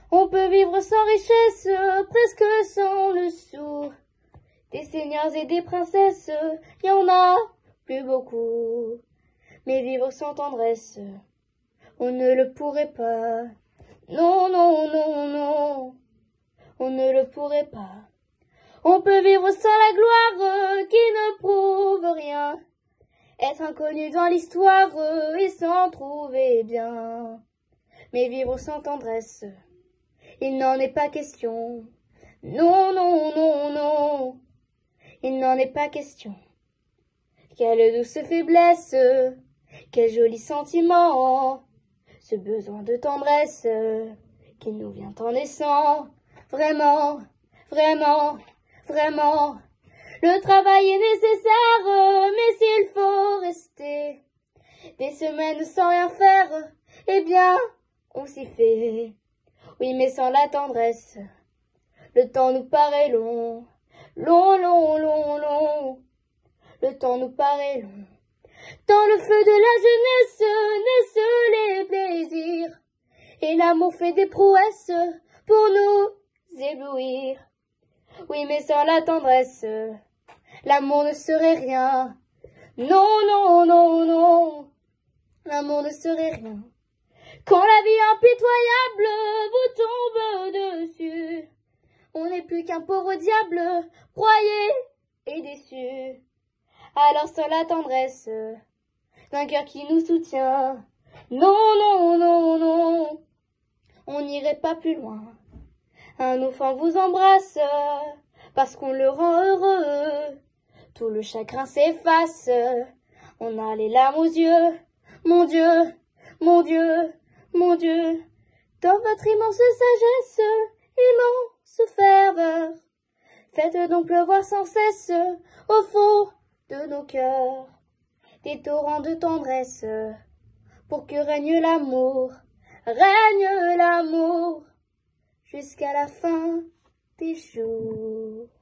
On peut vivre sans richesse, presque sans le sou. Des seigneurs et des princesses, y en a plus beaucoup. Mais vivre sans tendresse, on ne le pourrait pas. Non, non, non, non, on ne le pourrait pas. On peut vivre sans la gloire qui ne prouve rien. Être inconnu dans l'histoire et s'en trouver bien. Mais vivre sans tendresse, il n'en est pas question. Non, non, non, non, il n'en est pas question. Quelle douce faiblesse, quel joli sentiment, ce besoin de tendresse qui nous vient en naissant. Vraiment, vraiment, vraiment, le travail est nécessaire, mais s'il faut rester des semaines sans rien faire, eh bien, on s'y fait. Oui, mais sans la tendresse, le temps nous paraît long, long, long, long, long. Le temps nous paraît long. Dans le feu de la jeunesse naissent les plaisirs, et l'amour fait des prouesses pour nous éblouir. Oui, mais sans la tendresse, l'amour ne serait rien. Non, non, non, non, l'amour ne serait rien. Quand la vie impitoyable vous tombe dessus, on n'est plus qu'un pauvre diable, broyé et déçu. Alors sans la tendresse d'un cœur qui nous soutient, non, non, non, non, on n'irait pas plus loin. Un enfant vous embrasse parce qu'on le rend heureux. Tout le chagrin s'efface, on a les larmes aux yeux. Mon Dieu, mon Dieu, mon Dieu, dans votre immense sagesse, immense ferveur, faites donc pleuvoir sans cesse au fond de nos cœurs des torrents de tendresse, pour que règne l'amour jusqu'à la fin des jours.